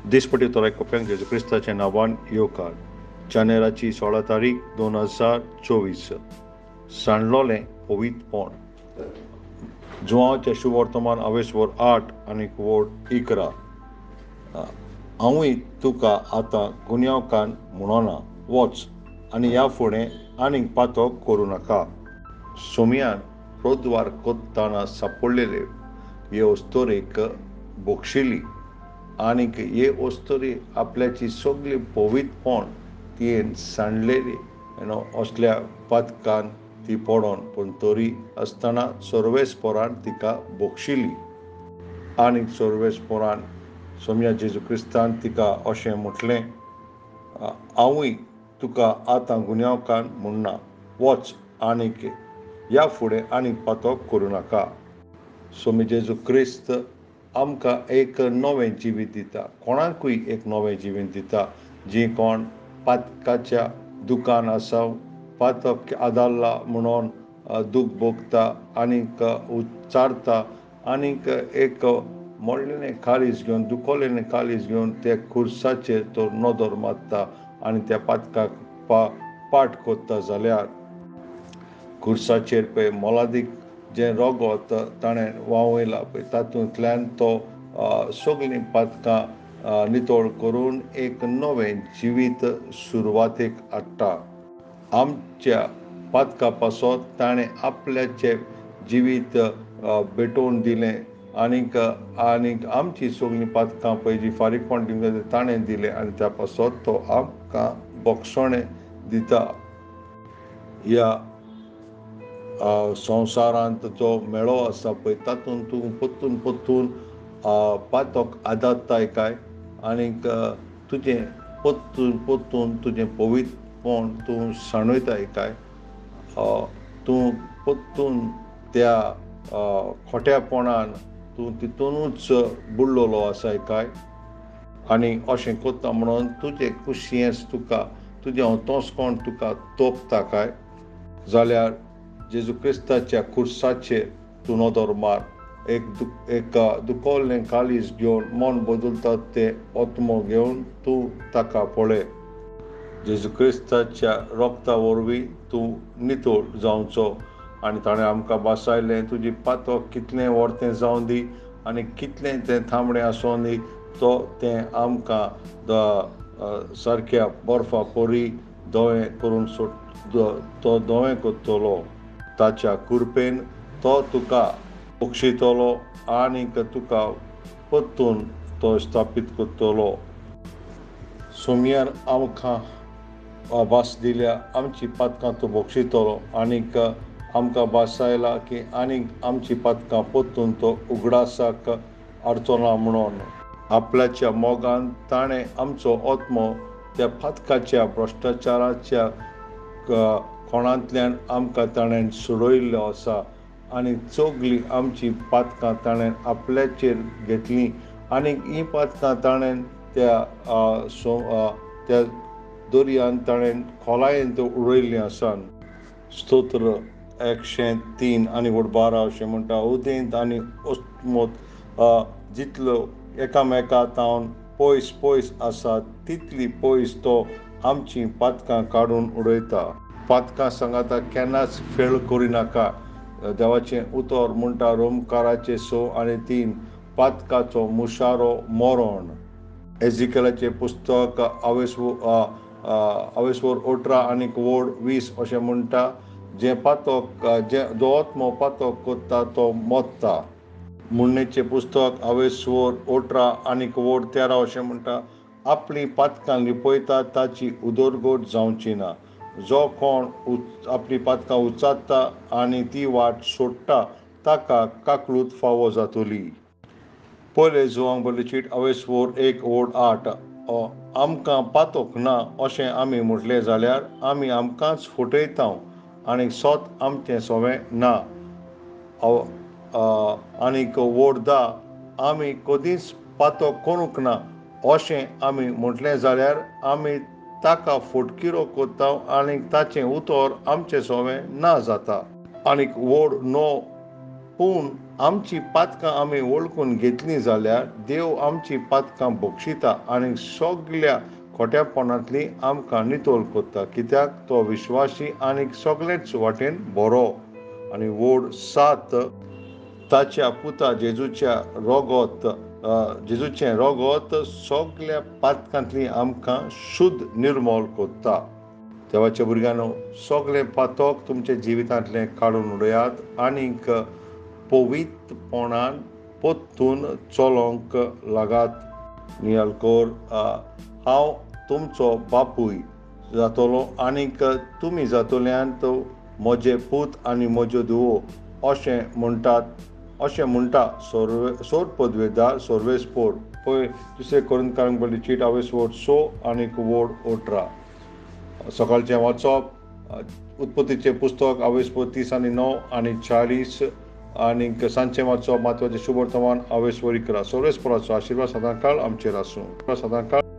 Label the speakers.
Speaker 1: दिसपट्टी तोराय कोप्यांक जेजू क्रिस्ताच्या नांवान येवकार. जानेराची 16 तारीख 2024. सांडलोलें पवित्रपण. जुवांवचें शुभ वर्तमान आवेसवर 8 आनी वोड 11. हांवूय तुका आतां गुन्यांवकान म्हणना, वच आनी ह्या फुडें आनीक पातो करूं नाका. सोमयान रोद्वार कोत्ताना सांपडलेले हे वस्तोरेक बोगशिली आनीक हे वस्तोरी आपल्याची सगळी पवित्रपण तियेन सांडलेली असल्या पातकान ती पडोन, पूण तरी आसतना सर्वेस्परान तिका बोगशिली. आनीक सर्वेस्परान सोमया जेजू क्रिस्तान तिका अशें म्हटलें, हांवूय तुका आतां गुन्यांवकान म्हणना, वच आनीक ह्या फुडें आनीक पातो करूं नाका. सोमी जेजू क्रिस्त आमकां एक नवें जिवीत दिता, कोणाकूय एक नवें जिवीत दिता. जी कोण पातकाच्या दुकान आसाव, पातक आदारला म्हणून दूख भोगता आनीक उच्चारता आनीक एक मोडलेलें काळीज घेवन, दुखोलेलें काळीज घेवन त्या खुर्साचेर तो नदर मारता आनी त्या पातकाक पाट कोत्ता जाल्यार खुर्साचेर पळय मोलादीक जें रगत ताणें व्हांवयलां पळय, तातूंतल्यान तो सगळीं पातकां नितळ करून एक नवें जिवीत सुरवातेक हाडटा. आमच्या पातका पासत ताणें आपल्याचें जिवीत भेटोवन दिलें आनीक आमची सगळीं पातकां पळय जी फारीकपण दिवंक ताणें दिलें आनी त्या पासत तो आमकां बोगसणें दिता. ह्या संवसारांत जो मेळो आसा पळय तातूंत तूं पोत्तून पातक आदारताय काय, आनीक तुजें पोत्तून तुजें पवित्रपण तूं साणयताय काय, तूं पोत्तून त्या खोट्यापणान तूं तितूनूच बुडलोलो आसाय काय. आनी अशें कोत्ता म्हणून तुजें कुशियेंस तुका, तुजें होतोसपण तुका तोपता काय, जाल्यार जेजू क्रिस्ताच्या खुर्साचेर तूं नदर मार. एक दुखोल्लें काळीज घेवन, मन बदलता तें आत्मो घेवन तूं ताका पळय. जेजू क्रिस्ताच्या रोगता वरवीं तूं नितळ जावचो आनी ताणें आमकां बासायलें. तुजी पातक कितलें वर्तें जावं दी आनी कितलें तें तांबडें आसूं दी, तें आमकां सारक्या बर्फा पोरी धवें करून तो धवें कोत्तलो. ताच्या कुरपेन तो तुका बोगशितलो आनीक तुका परतून तो स्थापीत कोत्तलो. सोमयान आमकां भास दिल्या आमची पातकां तो बोगशितलो आनीक आमकां बासायला की आनीक आमची पातकां परतून तो उगडासाक हाडचो ना म्हणून. आपल्याच्या मोगान ताणें आमचो आत्मो त्या पातकाच्या भ्रश्टाचाराच्या कोणांतल्यान आमकां ताणें सोडयल्लो आसा आनी सगळीं आमची पातकां ताणें आपल्याचेर घेतलीं आनीक हीं पातकां ताणें त्या दर्यान ताणें खोलायेन उडयल्लीं आसात. स्तोत्र 103 आनी 12 अशें म्हणटा, उदेंत आनी अस्तमोत जितलो एकामेकांतावन पयस पयस आसा तितली पयस तो आमचीं पातकां काडून उडयता. पातकां सांगाता केन्नाच फेळ करिनाका. देवाचें उतर म्हणटा रोमकाराचे 6 आनी 3, पातकाचो मुशारो मरण. एजिकेलाचें पुस्तक आवेसवर 18 आनी वोड 20 अशें म्हणटा, जो आत्मो पातक कोत्ता तो मोत्ता. मुन्नेचें पुस्तक आवेसवर 18 आनी वोड 13 अशें म्हणटा, आपलीं पातकां लिपयता ताची उदरगत जावची ना. जो कोण आपलीं पातकां उचारता आनी ती वाट सोडटा ताका काकूळट फावो जातली. पयले जुवांक बरयल्ली चीट आवेसवर 1 वोड 8. आमकां पातक ना अशें आमी म्हटलें जाल्यार आमी आमकांच फटयता आनी सोत आमचें सोवें ना. आनीक वोड 10, आमी कदींच पातक करूंक ना अशें आमी म्हटलें जाल्यार आमी ताका फटकिरो कोत्ता आनी ताचें उतर आमचें सोवें ना जाता. आनीक वोड 9, पूण आमची पातकां आमी वळखून घेतलीं जाल्यार देव आमची पातकां बक्षिता आनी सगळ्या खोट्यापणांतली आमकां नितोळ कोत्ता, कित्याक तो विश्वासी आनी सगळेच वाटेन बरो. आनी वोड 7 ताच्या पुता जेजूचें रोगोत सगळ्या पातकांतली आमकां शुद्ध निर्मोल कोत्ता. देवाच्या भुरग्यांनो, सगळे पातक तुमच्या जिवितांतले काडून उडयात आनीक पवित्रपणान पोत्तून चलोंक लागात. नियालकोर, हांव तुमचो बापूय जातलो आनीक तुमी जातल्यांत म्हजे पूत आनी म्हज्यो धुवो, अशें म्हणटा सोर पदवेदार सोर्वेस्पोर. पळय, दुसरे कोरिंथीयांक बरयल्ली चीट 6 आनीक वोड 18. सकाळचें वाचप, उत्पत्तीचें पुस्तक 30:9 आनी 40 आनीक सांजचें वाचप, म्हत्वाचें शुभ वर्तमान 11. सोर्वेस्पोराचो आशिर्वाद सदांकाळ आमचेर आसूं.